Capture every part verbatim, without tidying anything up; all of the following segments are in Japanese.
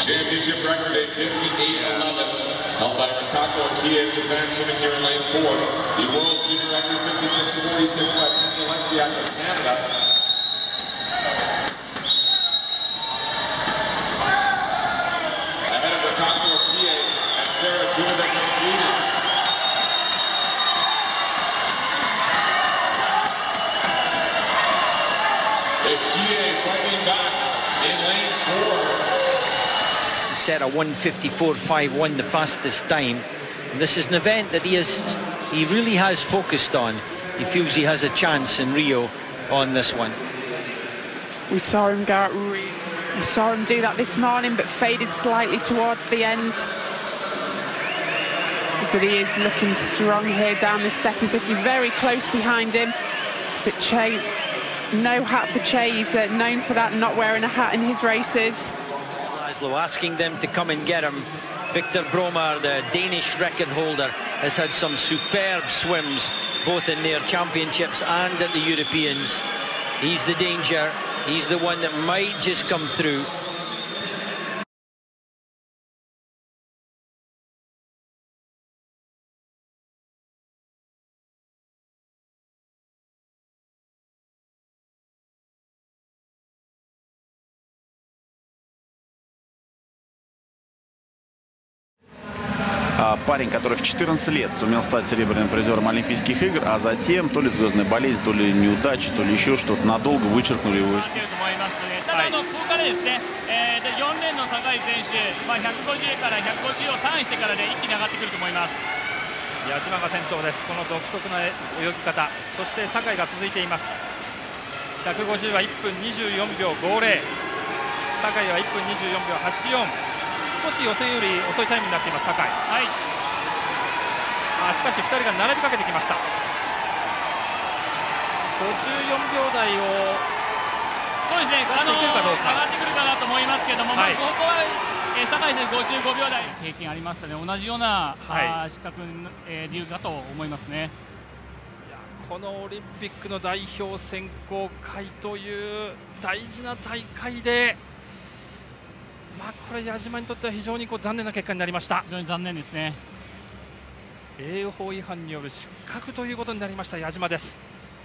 Championship record at fifty-eight eleven, held by Rikako Akie of Japan, swimming here in lane four. The world junior record fifty-six forty-six by Penny Alexiak of Canada. Ahead of Rikako Akie and Sarah Junovic of Sweden. Akie fighting back in lane four. Set a one fifty-four five one, the fastest time. And this is an event that he is he really has focused on. He feels he has a chance in Rio on this one. We saw him go out, we saw him do that this morning, but faded slightly towards the end. But he is looking strong here down the second fifty, very close behind him. But Che, no hat for Che. He's uh, known for that, not wearing a hat in his races. Asking them to come and get him. Victor Bromar, the Danish record holder, has had some superb swims both in their championships and at the Europeans. He's the danger. He's the one that might just come through. Парень, который в четырнадцать лет сумел стать серебряным призером Олимпийских игр, а затем то ли звездная болезнь, то ли неудача, то ли еще что-то надолго вычеркнули его из списка. 少し予選より遅いタイムになっています酒井。はい。あしかしふたりが並びかけてきました。ごじゅうよんびょう台をそうですね。あの上がってくるかなと思いますけども、はい、まあここは、えー、酒井選手ごじゅうごびょう台経験ありましたね。同じような、はい、失格、えー、理由かと思いますね。 いやこのオリンピックの代表選考会という大事な大会で。まあこれ矢島にとっては非常にこう残念な結果になりました。 非常に残念ですね。 栄養法違反による失格ということになりました矢島です。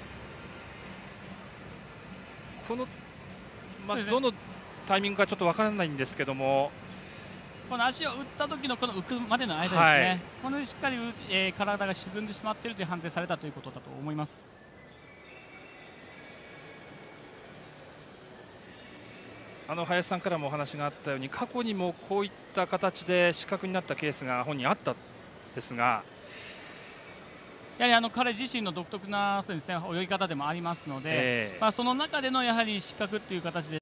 この、まあ、どのタイミングかちょっとわからないんですけども、 この足を打った時のこの浮くまでの間ですね、はい、このしっかり、えー、体が沈んでしまっているという判定されたということだと思います。 あの林さんからもお話があったように過去にもこういった形で失格になったケースが本人あったんですが、 やはりあの彼自身の独特なそうですね泳ぎ方でもありますので、えーまあ、その中でのやはり失格という形で